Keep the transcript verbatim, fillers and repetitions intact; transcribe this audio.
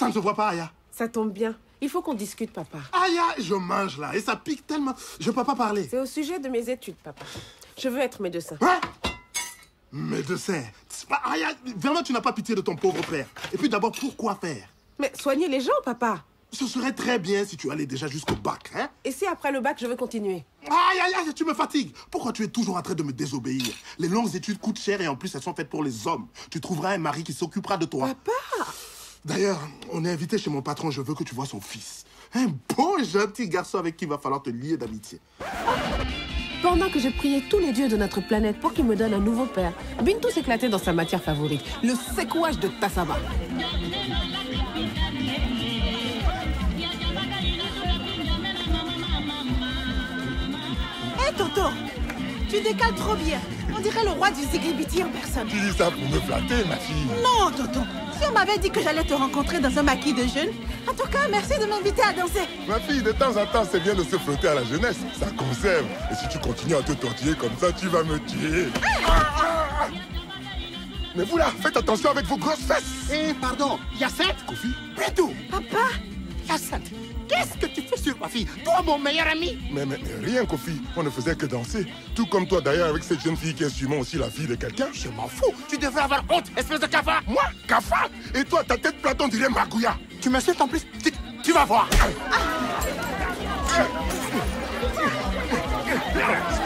Ça ne se voit pas, Aya. Ça tombe bien. Il faut qu'on discute, papa. Aya, je mange là et ça pique tellement. Je ne peux pas parler. C'est au sujet de mes études, papa. Je veux être médecin. Hein? Médecin? Aya, vraiment, tu n'as pas pitié de ton pauvre père. Et puis d'abord, pourquoi faire? Mais soigner les gens, papa. Ce serait très bien si tu allais déjà jusqu'au bac, hein? Et si après le bac, je veux continuer? Aïe, aïe, aïe, tu me fatigues. Pourquoi tu es toujours en train de me désobéir? Les longues études coûtent cher et en plus, elles sont faites pour les hommes. Tu trouveras un mari qui s'occupera de toi. Papa! D'ailleurs, on est invité chez mon patron, je veux que tu vois son fils. Un beau, gentil garçon avec qui il va falloir te lier d'amitié. Pendant que je priais tous les dieux de notre planète pour qu'ils me donnent un nouveau père, Bintou s'éclatait dans sa matière favorite, le secouage de Tassaba. Hé, hey, Toto, tu décales trop bien. On dirait le roi du Zigibiti en personne. Tu dis ça pour me flatter, ma fille. Non, Toto. Si on m'avait dit que j'allais te rencontrer dans un maquis de jeunes, en tout cas, merci de m'inviter à danser. Ma fille, de temps en temps, c'est bien de se frotter à la jeunesse. Ça conserve. Et si tu continues à te tortiller comme ça, tu vas me tuer. Ah, ah. Mais vous là, faites attention avec vos grosses fesses. Eh, pardon, Yacinthe? Kofi? Bintou! Papa? Yacinthe, qu'est-ce que tu fais sur ma fille? Toi, mon meilleur ami? Mais, mais, mais rien, Kofi. On ne faisait que danser. Tout comme toi, d'ailleurs, avec cette jeune fille qui est sûrement aussi la fille de quelqu'un. Je m'en fous. Tu devrais avoir honte, espèce de cafard. Moi? Cafard? Et toi, ta tête plate, on dirait Magouya. Tu m'insultes en plus? Tu, tu vas voir. Ah.